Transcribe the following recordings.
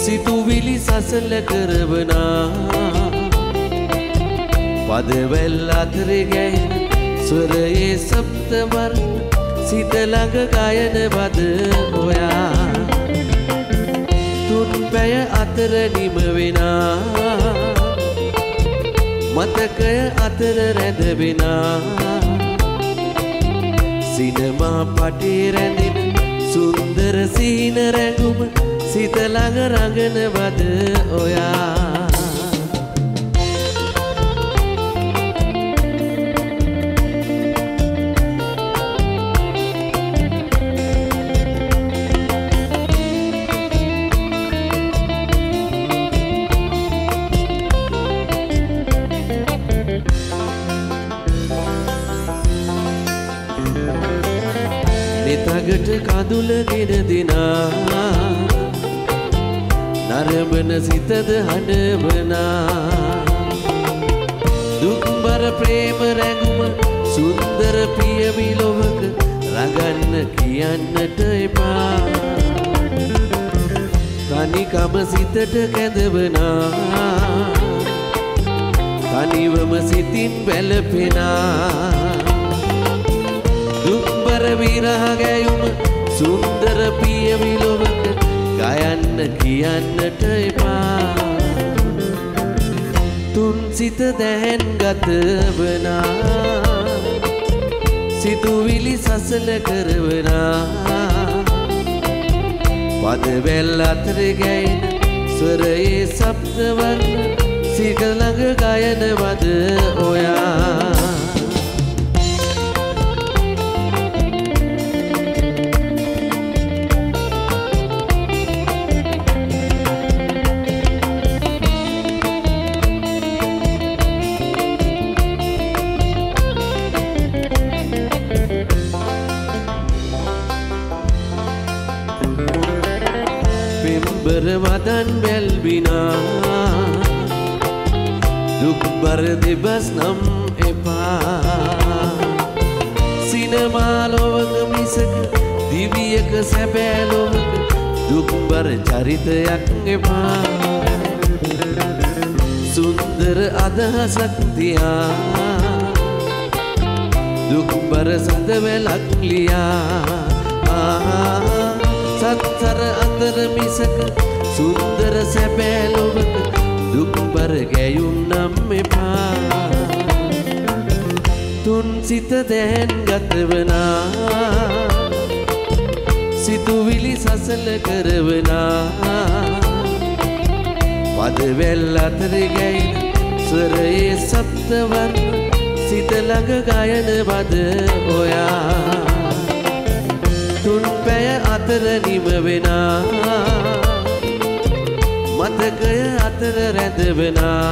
සිතුවිලි සසල කරවනා පදවැල් අතරේ ගැහෙන ස්වරයේ සප්ත වර්ණ සිත ළඟ ගයන බද ඔයා තුන් පැය අතර නිම වෙනා මතකය අතර රැඳ වෙනා සිනමා පටේ රැඳෙන සුන්දර සීන රැඟුම සිත ළඟ රඟන බද ඔයා නිතගට කඳුලගෙන දිනා නරඹන සිතද හඬවනා දුක්බර ප්‍රේම රැඟුම සුන්දර පියවි ලොවක රඟන්න කියන්නට එපා තනිකම සිතට කැඳවනා තනිවම සිතින් වැළපෙනා දුක්බර විරහ ගැයුම සුන්දර පියවි ලොවක ගයන්න කියන්නට එපා තුන් සිත දැහැන් ගත වනා සිතුවිලි සසල කරවනා පදවැල් අතර ගැයෙන ස්වරයේ සප්ත වර්ණ සිත ළඟ ගයන වද ඔයා පෙම්බර වදන් වැල්බිනා දුක්බර දෙබස් නම් එපා සිනමා ලොවක මිසක දිවියක සැබෑ ලොවක දුක්බර චරිතයක් එපා සුන්දර අදහසක් තියා දුක්බර සඳවැලක් ලියා සත්තර අතර මිසක සුන්දර සැබෑ ලොවක දුක්බර ගැයුම් නම් එපා තුන් සිත දැහැන් ගතවනා සිතුවිලි සසල කරවනා පදවැල් අතර ගැයෙන ස්වරයේ සප්ත වර්ණ සිත ළඟ ගයන බද ඔයා තුන් පැය අතර නිම වෙනා මතකය අතර රැඳ වෙනා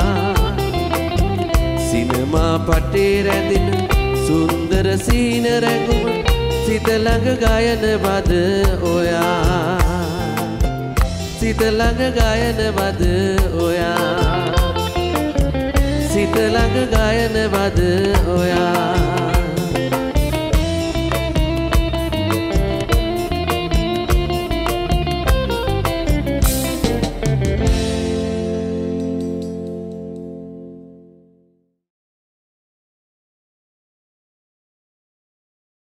සිනමා පටේ රැඳෙන සුන්දර සීන රැඟුම සිත ළඟ ගයන බද ඔයා සිත ළඟ ගයන බද ඔයා සිත ළඟ ගයන බද ඔයා